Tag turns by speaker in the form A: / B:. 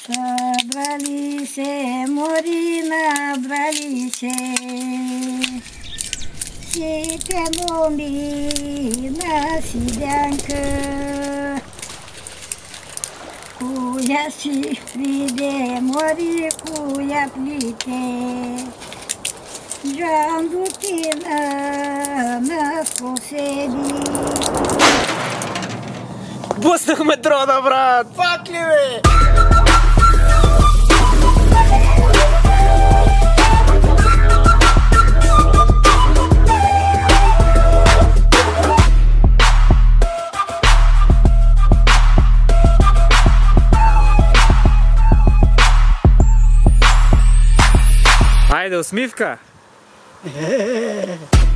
A: Brali se morina brali se si te momi na si bianca cuia si fride mori cuia plite jandutina na posedi.
B: Пуснах метрона, брат! Фак ли бе? Айде, усмивка!